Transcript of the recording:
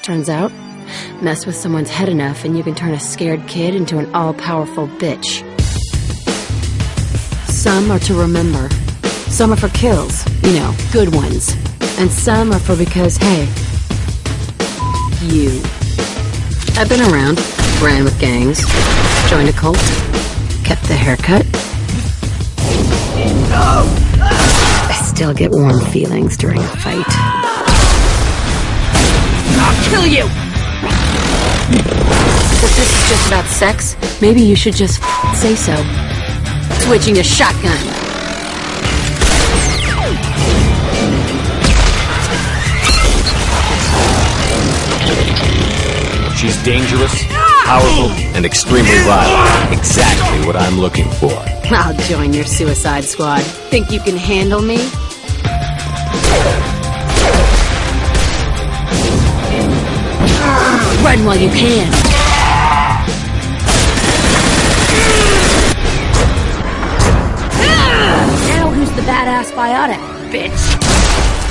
Turns out, mess with someone's head enough and you can turn a scared kid into an all-powerful bitch. Some are to remember. Some are for kills, you know, good ones. And some are for because, hey, you. I've been around, ran with gangs, joined a cult, kept the haircut. I still get warm feelings during a fight. I'll kill you! If this is just about sex, maybe you should just say so. Switching to shotgun. She's dangerous, powerful, and extremely violent. Exactly what I'm looking for. I'll join your suicide squad. Think you can handle me? Run while you can. Now who's the badass biotic, bitch?